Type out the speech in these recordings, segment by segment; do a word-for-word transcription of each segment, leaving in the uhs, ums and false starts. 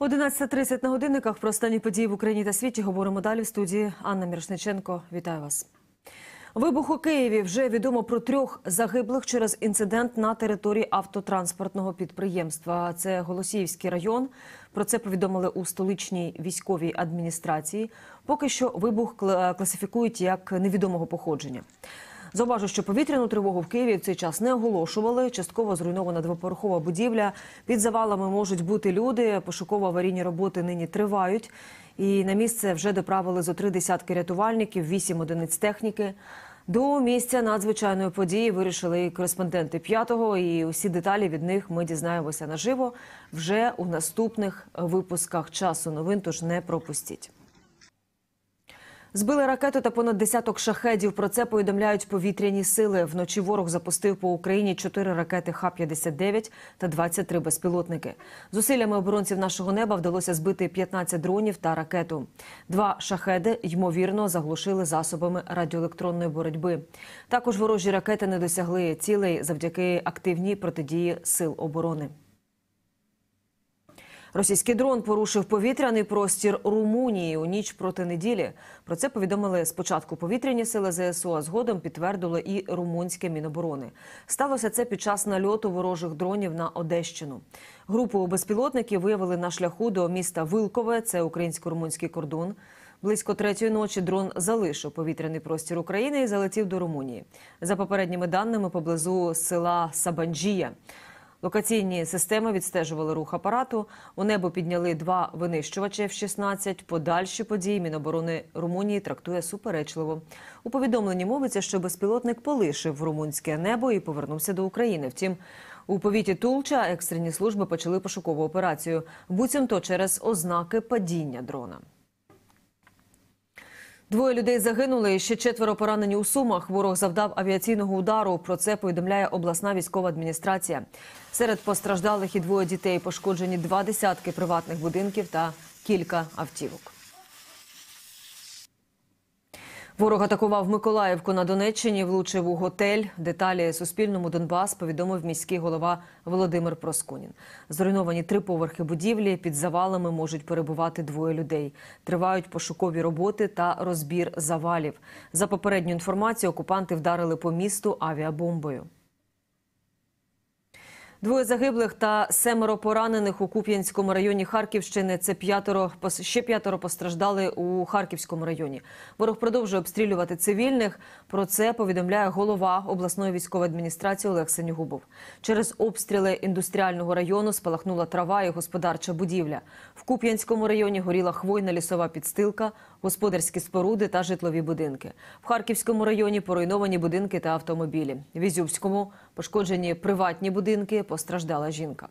одинадцята тридцять на годинниках. Про останні події в Україні та світі говоримо далі. В студії Анна Мірошниченко. Вітаю вас. Вибух у Києві. Вже відомо про трьох загиблих через інцидент на території автотранспортного підприємства. Це Голосіївський район. Про це повідомили у столичній військовій адміністрації. Поки що вибух класифікують як невідомого походження. Зауважу, що повітряну тривогу в Києві в цей час не оголошували. Частково зруйнована двоповерхова будівля. Під завалами можуть бути люди. Пошуково-аварійні роботи нині тривають. І на місце вже доправили зо три десятки рятувальників, вісім одиниць техніки. До місця надзвичайної події вирішили і кореспонденти п'ятого. І усі деталі від них ми дізнаємося наживо вже у наступних випусках «Часу новин», тож не пропустіть. Збили ракету та понад десяток шахедів. Про це повідомляють повітряні сили. Вночі ворог запустив по Україні чотири ракети Х п'ятдесят дев'ять та двадцять три безпілотники. Зусиллями оборонців нашого неба вдалося збити п'ятнадцять дронів та ракету. Два шахеди, ймовірно, заглушили засобами радіоелектронної боротьби. Також ворожі ракети не досягли цілей завдяки активній протидії сил оборони. Російський дрон порушив повітряний простір Румунії у ніч проти неділі. Про це повідомили спочатку повітряні сили ЗСУ, а згодом підтвердило і румунське Міноборони. Сталося це під час нальоту ворожих дронів на Одещину. Групу безпілотників виявили на шляху до міста Вилкове, це українсько-румунський кордон. Близько третьої ночі дрон залишив повітряний простір України і залетів до Румунії. За попередніми даними, поблизу села Сабанджія. Локаційні системи відстежували рух апарату. У небо підняли два винищувачі Ф шістнадцять. Подальші події Міноборони Румунії трактує суперечливо. У повідомленні мовиться, що безпілотник полишив румунське небо і повернувся до України. Втім, у повіті Тулча екстрені служби почали пошукову операцію. Буцімто через ознаки падіння дрона. Двоє людей загинули і ще четверо поранені у Сумах. Ворог завдав авіаційного удару. Про це повідомляє обласна військова адміністрація. Серед постраждалих і двоє дітей. Пошкоджені два десятки приватних будинків та кілька автівок. Ворог атакував Миколаївку на Донеччині, влучив у готель. Деталі Суспільному Донбас повідомив міський голова Володимир Проскунін. Зруйновані три поверхи будівлі, під завалами можуть перебувати двоє людей. Тривають пошукові роботи та розбір завалів. За попередню інформацію, окупанти вдарили по місту авіабомбою. Двоє загиблих та семеро поранених у Куп'янському районі Харківщини. Це п'ятеро, ще п'ятеро постраждали у Харківському районі. Ворог продовжує обстрілювати цивільних. Про це повідомляє голова обласної військової адміністрації Олег Синігубов. Через обстріли індустріального району спалахнула трава і господарча будівля. В Куп'янському районі горіла хвойна лісова підстилка, господарські споруди та житлові будинки. В Харківському районі поруйновані будинки та автомобілі. В Ізюмському пошкоджені приватні будинки, постраждала жінка.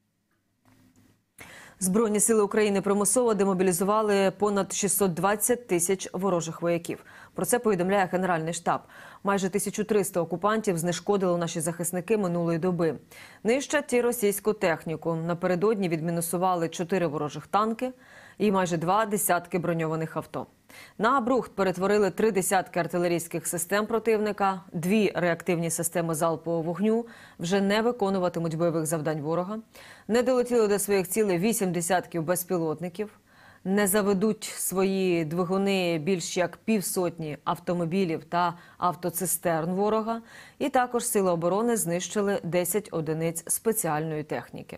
Збройні сили України примусово демобілізували понад шістсот двадцять тисяч ворожих вояків. Про це повідомляє Генеральний штаб. Майже тисячу триста окупантів знешкодили наші захисники минулої доби. Нищать і російську техніку. Напередодні відмінусували чотири ворожих танки і майже два десятки броньованих авто. На брухт перетворили три десятки артилерійських систем противника, дві реактивні системи залпового вогню вже не виконуватимуть бойових завдань ворога, не долетіли до своїх цілей вісім десятків безпілотників, не заведуть свої двигуни більш як півсотні автомобілів та автоцистерн ворога, і також Сили оборони знищили десять одиниць спеціальної техніки.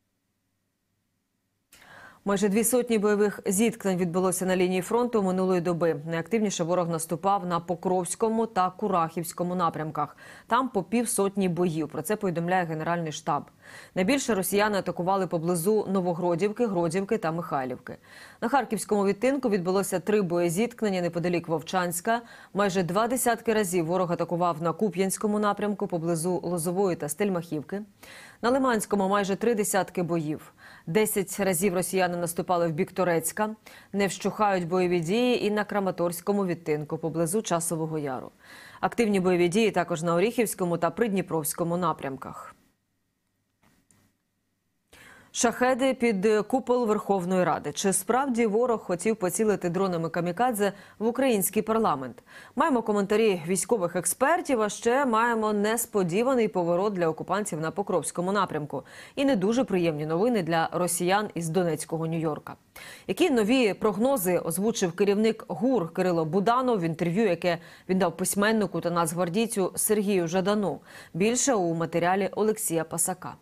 Майже дві сотні бойових зіткнень відбулося на лінії фронту минулої доби. Найактивніше ворог наступав на Покровському та Курахівському напрямках. Там по півсотні боїв. Про це повідомляє Генеральний штаб. Найбільше росіяни атакували поблизу Новогродівки, Гродівки та Михайлівки. На Харківському відтинку відбулося три боєзіткнення неподалік Вовчанська. Майже два десятки разів ворог атакував на Куп'янському напрямку поблизу Лозової та Стельмахівки. На Лиманському майже три десятки боїв. Десять разів росіяни наступали в бік Торецька. Не вщухають бойові дії і на Краматорському відтинку поблизу Часового Яру. Активні бойові дії також на Оріхівському та Придніпровському напрямках. Шахеди під купол Верховної Ради. Чи справді ворог хотів поцілити дронами камікадзе в український парламент? Маємо коментарі військових експертів, а ще маємо несподіваний поворот для окупантів на Покровському напрямку. І не дуже приємні новини для росіян із Донецького Нью-Йорка. Які нові прогнози озвучив керівник ГУР Кирило Буданов в інтерв'ю, яке він дав письменнику та нацгвардійцю Сергію Жадану. Більше у матеріалі Олексія Пасака.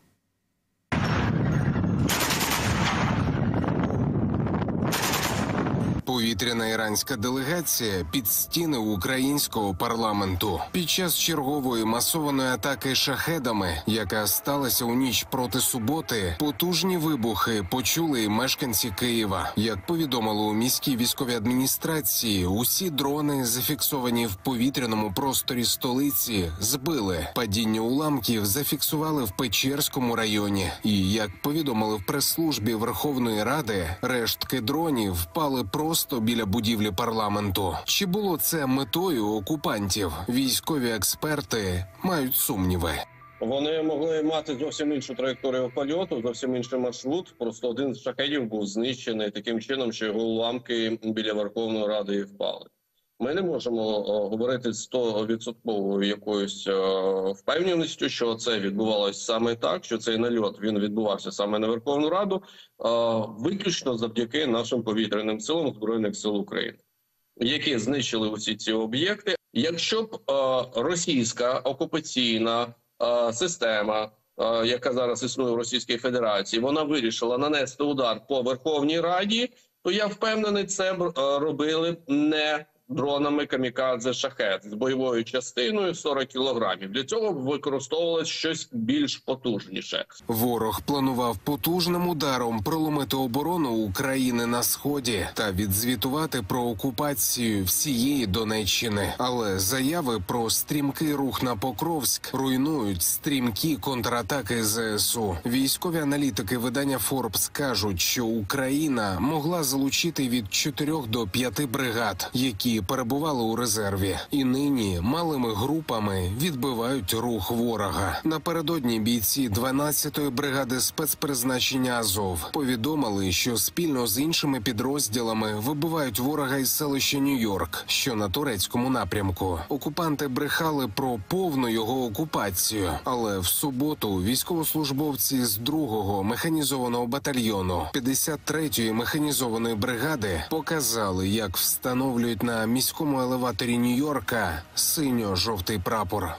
Повітряна іранська делегація під стіни українського парламенту. Під час чергової масованої атаки шахедами, яка сталася у ніч проти суботи, потужні вибухи почули і мешканці Києва. Як повідомили у міській військовій адміністрації, усі дрони, зафіксовані в повітряному просторі столиці, збили. Падіння уламків зафіксували в Печерському районі. І, як повідомили в прес-службі Верховної Ради, рештки дронів впали просто Просто біля будівлі парламенту. Чи було це метою окупантів? Військові експерти мають сумніви. Вони могли мати зовсім іншу траєкторію польоту, зовсім інший маршрут. Просто один з шахедів був знищений таким чином, що його уламки біля Верховної Ради і впали. Ми не можемо о, говорити з сто відсотковою якоюсь о, впевненістю, що це відбувалося саме так, що цей нальот він відбувався саме на Верховну Раду, о, виключно завдяки нашим повітряним силам Збройних сил України, які знищили усі ці об'єкти. Якщо б о, російська окупаційна о, система, о, яка зараз існує в Російській Федерації, вона вирішила нанести удар по Верховній Раді, то я впевнений, це б о, робили б не дронами камікадзе «Шахед» з бойовою частиною сорок кілограмів. Для цього використовувалось щось більш потужніше. Ворог планував потужним ударом проломити оборону України на Сході та відзвітувати про окупацію всієї Донеччини. Але заяви про стрімкий рух на Покровськ руйнують стрімкі контратаки ЗСУ. Військові аналітики видання «Форбс» кажуть, що Україна могла залучити від чотирьох до п'яти бригад, які перебували у резерві, і нині малими групами відбивають рух ворога. Напередодні бійці дванадцятої бригади спецпризначення «Азов» повідомили, що спільно з іншими підрозділами вибивають ворога із селища Нью-Йорк, що на турецькому напрямку. Окупанти брехали про повну його окупацію, але в суботу військовослужбовці з другого механізованого батальйону п'ятдесят третьої механізованої бригади показали, як встановлюють на міському елеваторі Нью-Йорка синьо-жовтий прапор.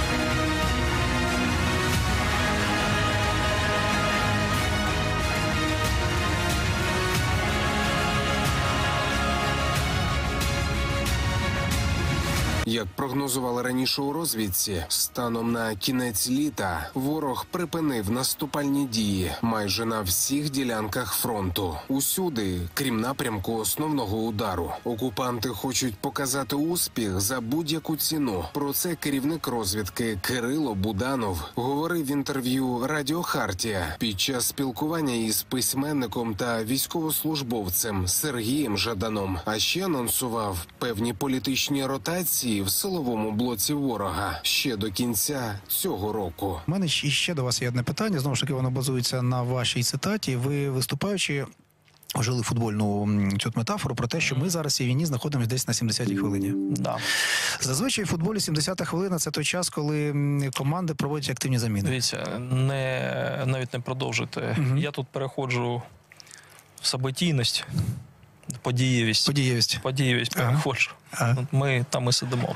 Як прогнозували раніше у розвідці, станом на кінець літа ворог припинив наступальні дії майже на всіх ділянках фронту. Усюди, крім напрямку основного удару. Окупанти хочуть показати успіх за будь-яку ціну. Про це керівник розвідки Кирило Буданов говорив в інтерв'ю «Радіо Хартія» під час спілкування із письменником та військовослужбовцем Сергієм Жаданом. А ще анонсував певні політичні ротації в силовому блоці ворога ще до кінця цього року. У мене ще до вас є одне питання. Знову ж таки, воно базується на вашій цитаті. Ви, виступаючи, вжили футбольну цю метафору про те, що ми зараз в цій війні знаходимося десь на сімдесятій хвилині. Да. Зазвичай в футболі сімдесята хвилина – це той час, коли команди проводять активні заміни. Дивіться, не, навіть не продовжуйте. Угу. Я тут переходжу в событійність. Подієвість. Подієвість. Подієвість ага. переходжу. Ага. Ми там і сидимо.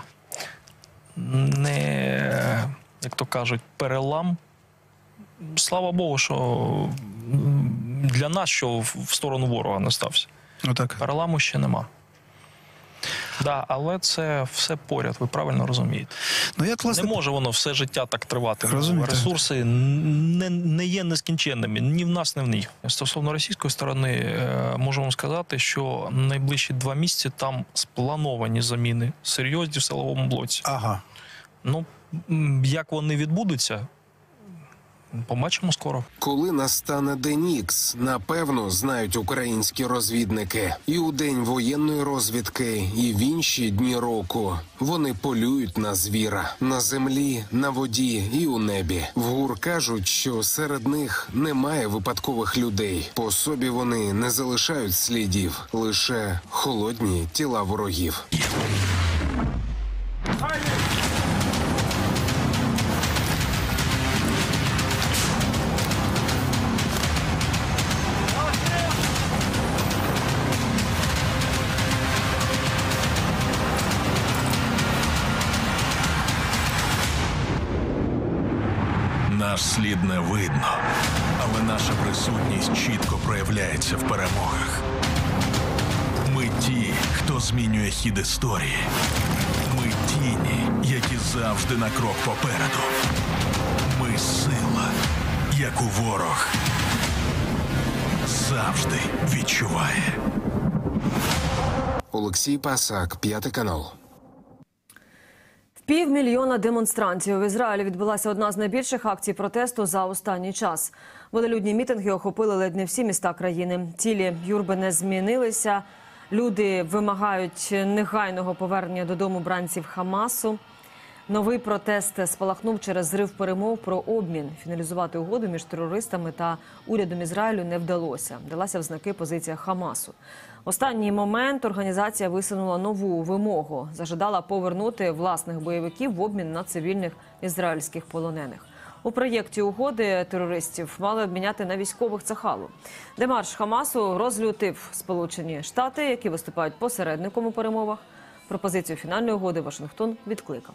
Не, як то кажуть, перелам. Слава Богу, що для нас, що в сторону ворога не стався. Ну, так. Переламу ще нема. Да, але це все поряд, ви правильно розумієте. Ну, як, власне... Не може воно все життя так тривати. Розумієте. Ресурси не, не є нескінченними, ні в нас, ні в них. Стосовно російської сторони, можу вам сказати, що найближчі два місяці там сплановані заміни серйозні в силовому блоці. Ага. Ну, як вони відбудуться, Побачимо скоро. Коли настане День Ікс, напевно, знають українські розвідники. І у день воєнної розвідки, і в інші дні року. Вони полюють на звіра. На землі, на воді і у небі. В ГУР кажуть, що серед них немає випадкових людей. По собі вони не залишають слідів. Лише холодні тіла ворогів. Наш слід не видно, але наша присутність чітко проявляється в перемогах. Ми ті, хто змінює хід історії. Ми тіні, які завжди на крок попереду. Ми сила, яку ворог завжди відчуває. Олексій Пасак, П'ятий канал. Півмільйона демонстрантів. В Ізраїлі відбулася одна з найбільших акцій протесту за останній час. Волелюдні мітинги охопили ледь не всі міста країни. Цілі юрби не змінилися. Люди вимагають негайного повернення додому бранців Хамасу. Новий протест спалахнув через зрив перемов про обмін. Фіналізувати угоду між терористами та урядом Ізраїлю не вдалося. Далася в знаки позиція Хамасу. В останній момент організація висунула нову вимогу. Зажадала повернути власних бойовиків в обмін на цивільних ізраїльських полонених. У проєкті угоди терористів мали обміняти на військових Цахалу. Демарш Хамасу розлютив Сполучені Штати, які виступають посередником у перемовах. Пропозицію фінальної угоди Вашингтон відкликав.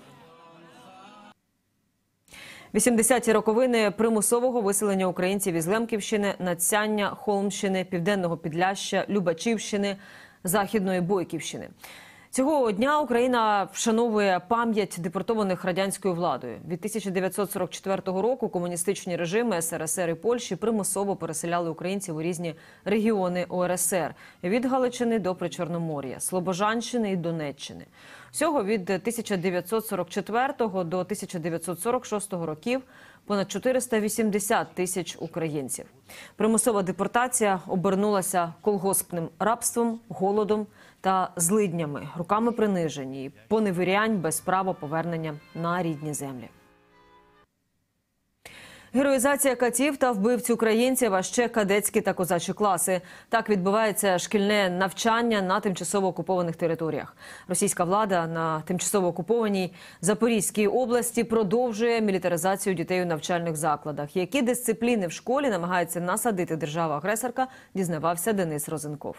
вісімдесяті роковини примусового виселення українців із Лемківщини, Надсяння, Холмщини, Південного Підляшшя, Любачівщини, Західної Бойківщини. Цього дня Україна вшановує пам'ять депортованих радянською владою. Від тисяча дев'ятсот сорок четвертого року комуністичні режими ес ер ес ер і Польщі примусово переселяли українців у різні регіони о ер ес ер – від Галичини до Причорномор'я, Слобожанщини і Донеччини. Всього від тисяча дев'ятсот сорок четвертого до тисяча дев'ятсот сорок шостого років понад чотириста вісімдесят тисяч українців. Примусова депортація обернулася колгоспним рабством, голодом та злиднями, руками принижені і поневірянь без права повернення на рідні землі. Героїзація катів та вбивць українців, а ще кадетські та козачі класи. Так відбувається шкільне навчання на тимчасово окупованих територіях. Російська влада на тимчасово окупованій Запорізькій області продовжує мілітаризацію дітей у навчальних закладах. Які дисципліни в школі намагається насадити держава-агресорка, дізнавався Денис Розенков.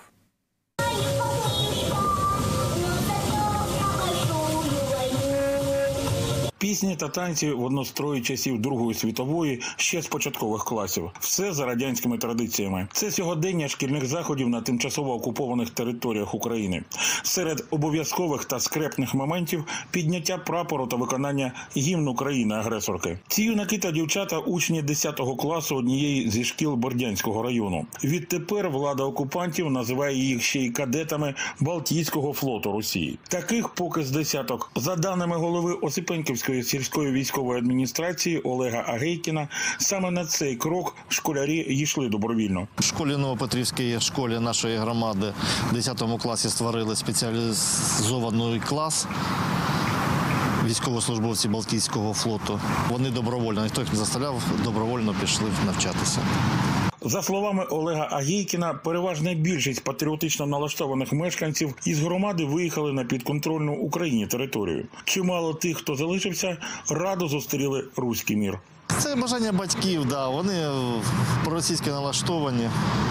Пісні та танці в однострої часів Другої світової ще з початкових класів. Все за радянськими традиціями. Це сьогодення шкільних заходів на тимчасово окупованих територіях України. Серед обов'язкових та скрепних моментів – підняття прапору та виконання гімну країни-агресорки. Ці юнаки та дівчата – учні десятого класу однієї зі шкіл Бордянського району. Відтепер влада окупантів називає їх ще й кадетами Балтійського флоту Росії. Таких поки з десяток. За даними голови Осипенківської сільської військової адміністрації Олега Агейкіна, саме на цей крок школярі йшли добровільно. В школі Новопетрівській школі нашої громади в десятому класі створили спеціалізований клас військовослужбовці Балтійського флоту. Вони добровольно, ніхто їх не заставляв, добровольно пішли навчатися. За словами Олега Агейкіна, переважна більшість патріотично налаштованих мешканців із громади виїхали на підконтрольну Україні територію. Чимало тих, хто залишився, радо зустріли руський мір. Це бажання батьків, да, вони проросійськи налаштовані.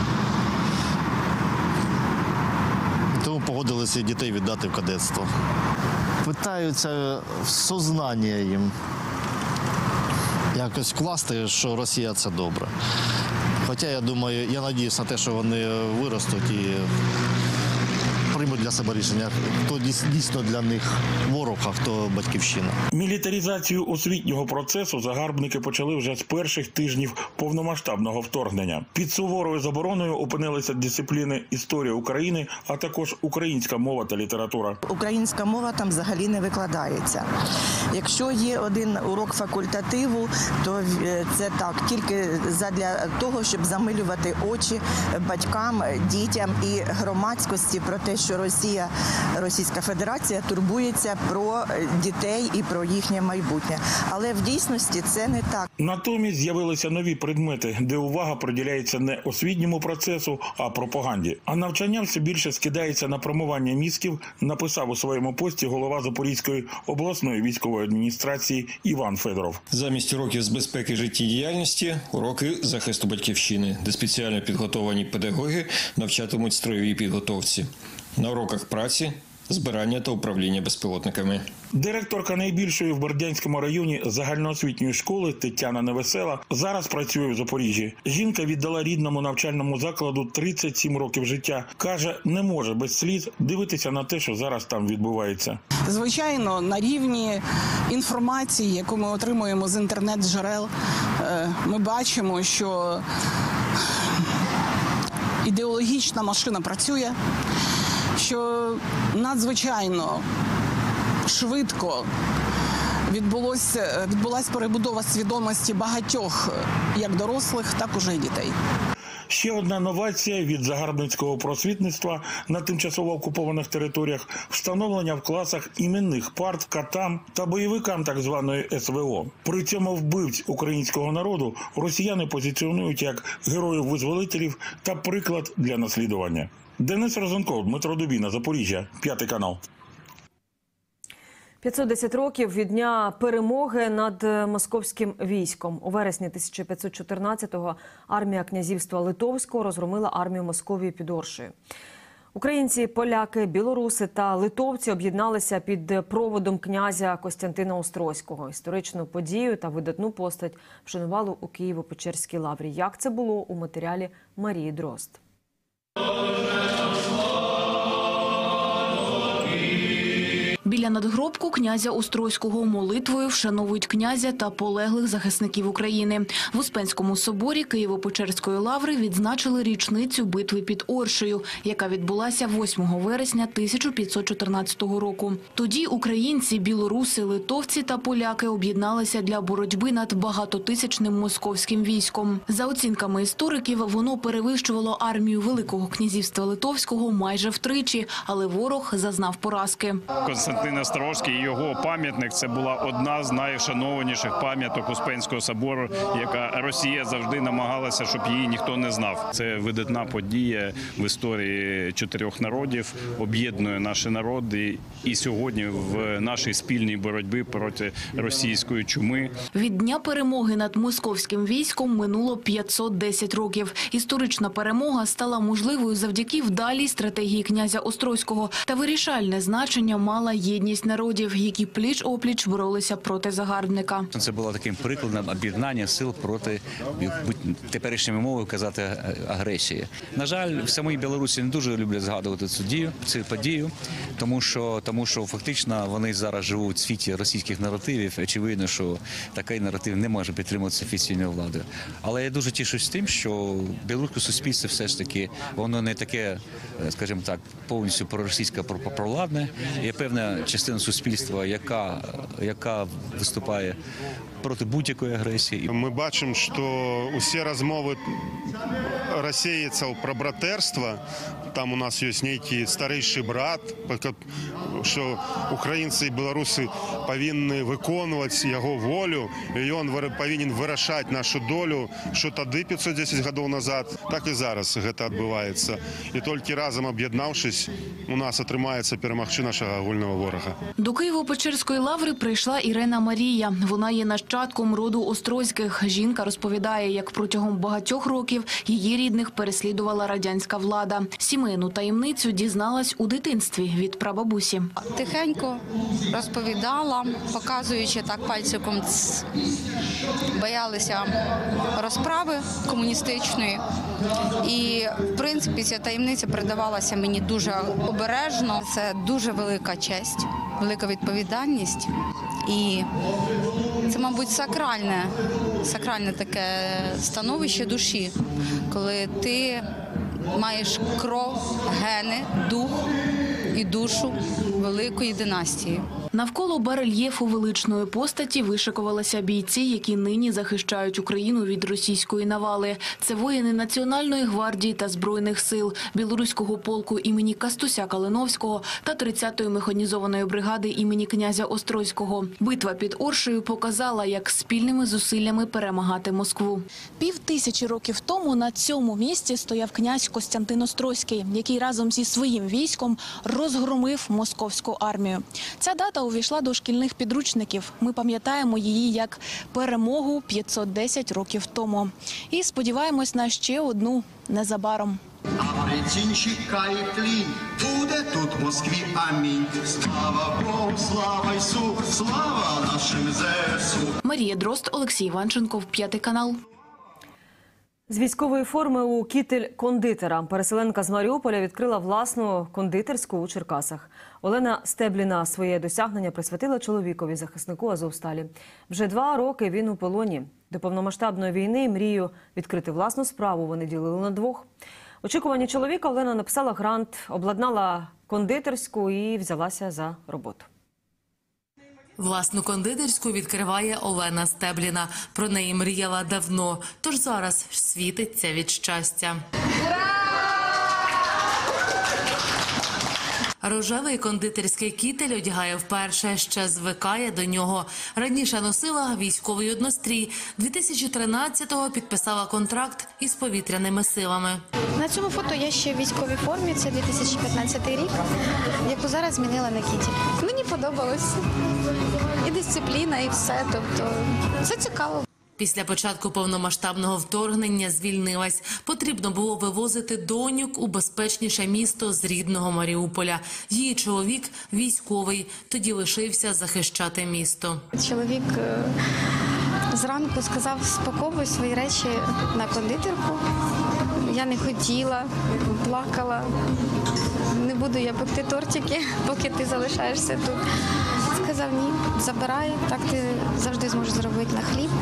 Тому погодилися дітей віддати в кадетство. Питаються в сознання їм якось вкласти, що Росія – це добре. Хоча, я думаю, я надіюсь на те, що вони виростуть і приймуть для себе рішення, хто дійсно для них ворог, а хто батьківщина. Мілітаризацію освітнього процесу загарбники почали вже з перших тижнів повномасштабного вторгнення. Під суворою забороною опинилися дисципліни історія України, а також українська мова та література. Українська мова там взагалі не викладається. Якщо є один урок факультативу, то це так, тільки задля того, щоб замилювати очі батькам, дітям і громадськості про те, що Росія, Російська Федерація турбується про дітей і про їхнє майбутнє. Але в дійсності це не так. Натомість з'явилися нові предмети, де увага приділяється не освітньому процесу, а пропаганді. А навчання все більше скидається на промивання мізків, написав у своєму пості голова Запорізької обласної військової адміністрації Іван Федоров. Замість уроків з безпеки життєдіяльності – уроки захисту батьківщини, де спеціально підготовані педагоги навчатимуть строєвій підготовці. На уроках праці – збирання та управління безпілотниками. Директорка найбільшої в Бердянському районі загальноосвітньої школи Тетяна Невесела зараз працює в Запоріжжі. Жінка віддала рідному навчальному закладу тридцять сім років життя. Каже, не може без сліз дивитися на те, що зараз там відбувається. Звичайно, на рівні інформації, яку ми отримуємо з інтернет-джерел, ми бачимо, що ідеологічна машина працює, що надзвичайно швидко відбулося, відбулася перебудова свідомості багатьох, як дорослих, так уже і дітей. Ще одна новація від загарбницького просвітництва на тимчасово окупованих територіях – встановлення в класах іменних парт катам та бойовикам так званої ес ве о. При цьому вбивць українського народу росіяни позиціонують як героїв-визволителів та приклад для наслідування. Денис Розенков, Дмитро Дубіна, Запоріжжя, П'ятий канал. п'ятсот десять років від дня перемоги над московським військом. У вересні тисяча п'ятсот чотирнадцятого армія князівства Литовського розгромила армію Московії під Оршею. Українці, поляки, білоруси та литовці об'єдналися під проводом князя Костянтина Острозького. Історичну подію та видатну постать вшанували у Києво-Печерській лаврі. Як це було у матеріалі Марії Дрозд. Біля надгробку князя Острозького молитвою вшановують князя та полеглих захисників України. В Успенському соборі Києво-Печерської лаври відзначили річницю битви під Оршею, яка відбулася восьмого вересня тисяча п'ятсот чотирнадцятого року. Тоді українці, білоруси, литовці та поляки об'єдналися для боротьби над багатотисячним московським військом. За оцінками істориків, воно перевищувало армію Великого князівства Литовського майже втричі, але ворог зазнав поразки. Костянтин Острозький і його пам'ятник – це була одна з найшанованіших пам'яток Успенського собору, яка Росія завжди намагалася, щоб її ніхто не знав. Це видатна подія в історії чотирьох народів, об'єднує наші народи і сьогодні в нашій спільній боротьбі проти російської чуми. Від дня перемоги над московським військом минуло п'ятсот десять років. Історична перемога стала можливою завдяки вдалій стратегії князя Острозького, та вирішальне значення мала єдність народів, які пліч-опліч боролися проти загарбника. Це було таким прикладом об'єднання сил проти, теперішніми мовою казати, агресії. На жаль, в самій Білорусі не дуже люблять згадувати цю дію, цю подію, тому що, тому що фактично вони зараз живуть в світі російських наративів. Очевидно, що такий наратив не може підтримуватися офіційною владою. Але я дуже тішусь тим, що білоруське суспільство все ж таки, воно не таке, скажімо так, повністю проросійське, провладне. Є певна частина суспільства, яка, яка виступає проти будь-якої агресії. Ми бачимо, що усі розмови росіяців про братерство, там у нас є некий старіший брат, що українці і білоруси повинні виконувати його волю, і він повинен вирішати нашу долю, що тоді п'ятсот десять років назад, так і зараз це відбувається. І тільки разом об'єднавшись, у нас отримається перемогти нашого агульного ворога. До Києво-Печерської лаври прийшла Ірена Марія. Вона є нащадком роду Острозьких. Жінка розповідає, як протягом багатьох років її рідних переслідувала радянська влада. Сімейну таємницю дізналась у дитинстві від прабабусі. Тихенько розповідала, показуючи так пальчиком, «ц». Боялися розправи комуністичної. І, в принципі, ця таємниця передавалася мені дуже обережно. Це дуже велика честь, велика відповідальність. І це, мабуть, сакральне, сакральне таке становище душі, коли ти маєш кров, гени, дух і душу великої династії. Навколо барельєфу величної постаті вишикувалися бійці, які нині захищають Україну від російської навали. Це воїни Національної гвардії та Збройних сил, Білоруського полку імені Кастуся Калиновського та тридцятої механізованої бригади імені князя Острозького. Битва під Оршею показала, як спільними зусиллями перемагати Москву. Пів тисячі років тому на цьому місці стояв князь Костянтин Острозький, який разом зі своїм військом розгромив московську армію. Ця дата увійшла до шкільних підручників. Ми пам'ятаємо її як перемогу п'ятсот десять років тому. І сподіваємось на ще одну незабаром. А причин чекає клін, буде тут в Москві амінь. Слава Богу, слава Ісу, слава нашим ЗСУ. Марія Дрозд, Олексій Іванченко, П'ятий канал. З військової форми у кітель кондитера переселенка з Маріуполя відкрила власну кондитерську у Черкасах. Олена Стебліна своє досягнення присвятила чоловікові, захиснику Азовсталі. Вже два роки він у полоні. До повномасштабної війни мрію відкрити власну справу вони ділили на двох. Очікування чоловіка Олена написала грант, обладнала кондитерську і взялася за роботу. Власну кондитерську відкриває Олена Стебліна. Про неї мріяла давно, тож зараз світиться від щастя. Рожевий кондитерський кітель одягає вперше, ще звикає до нього. Раніше носила військовий однострій. дві тисячі тринадцятого підписала контракт із повітряними силами. На цьому фото я ще в військовій формі, це дві тисячі п'ятнадцятий рік, яку зараз змінила на кітель. Мені подобалось. І дисципліна, і все, тобто це цікаво. Після початку повномасштабного вторгнення звільнилась. Потрібно було вивозити доньок у безпечніше місто з рідного Маріуполя. Її чоловік військовий, тоді лишився захищати місто. Чоловік зранку сказав, спаковуй свої речі на кондитерку. Я не хотіла, плакала. Не буду я пекти тортики, поки ти залишаєшся тут. Сказав, ні, забирай, так ти завжди зможеш заробити на хліб.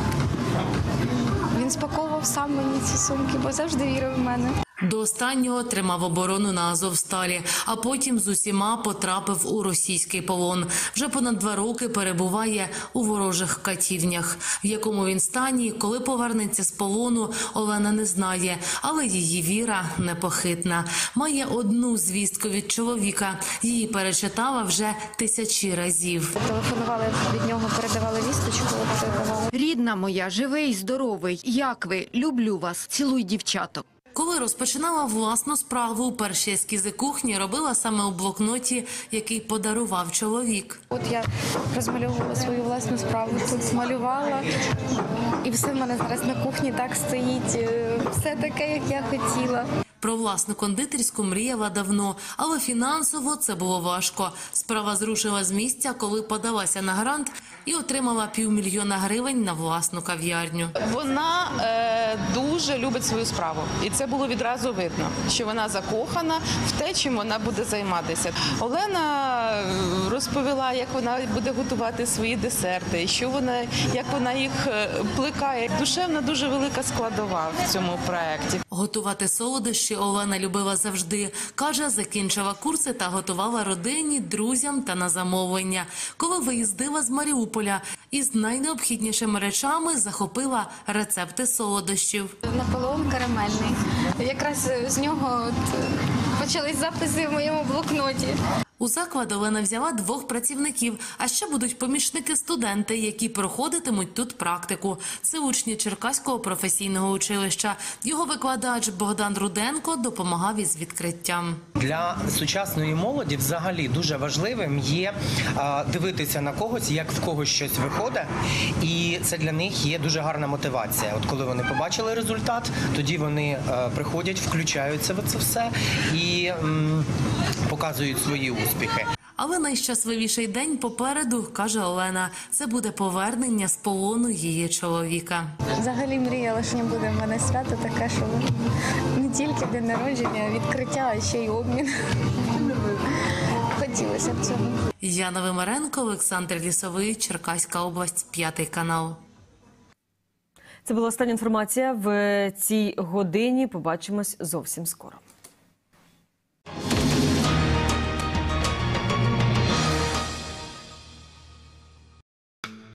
Він спаковував сам мені ці сумки, бо завжди вірив в мене. До останнього тримав оборону на Азовсталі, а потім з усіма потрапив у російський полон. Вже понад два роки перебуває у ворожих катівнях. В якому він стані, коли повернеться з полону, Олена не знає, але її віра непохитна. Має одну звістку від чоловіка. Її перечитала вже тисячі разів. Телефонували від нього, передавали вісточку. Передавали. Рідна моя, живий, здоровий. Як ви? Люблю вас. Цілуй дівчаток. Коли розпочинала власну справу, перші ескізи кухні робила саме у блокноті, який подарував чоловік. От я розмальовувала свою власну справу, тут малювала, і все в мене зараз на кухні так стоїть, все таке, як я хотіла. Про власну кондитерську мріяла давно, але фінансово це було важко. Справа зрушила з місця, коли подалася на грант і отримала півмільйона гривень на власну кав'ярню. Вона е, дуже любить свою справу. І це було відразу видно, що вона закохана в те, чим вона буде займатися. Олена розповіла, як вона буде готувати свої десерти, що вона, як вона їх плекає. Душевна дуже велика складова в цьому проєкті. Готувати солодощі Олена любила завжди. Каже, закінчила курси та готувала родині, друзям та на замовлення. Коли виїздила з Маріуполя, із найнеобхіднішими речами захопила рецепти солодощів. Наполеон карамельний. Якраз з нього от почались записи в моєму блокноті. У заклад Олена взяла двох працівників, а ще будуть помічники-студенти, які проходитимуть тут практику. Це учні Черкаського професійного училища. Його викладач Богдан Руденко допомагав із відкриттям. Для сучасної молоді взагалі дуже важливим є а, дивитися на когось, як в когось щось виходить, і це для них є дуже гарна мотивація. От коли вони побачили результат, тоді вони а, приходять, включаються в це все і м, показують свої успіхи. Але найщасливіший день попереду, каже Олена. Це буде повернення з полону її чоловіка. Взагалі мріяла, що буде в мене свято таке, що не тільки день народження, а відкриття, а ще й обмін. Хотілося б цього. Яна Вимаренко, Олександр Лісовий, Черкаська область, п'ятий канал. Це була остання інформація в цій годині. Побачимось зовсім скоро.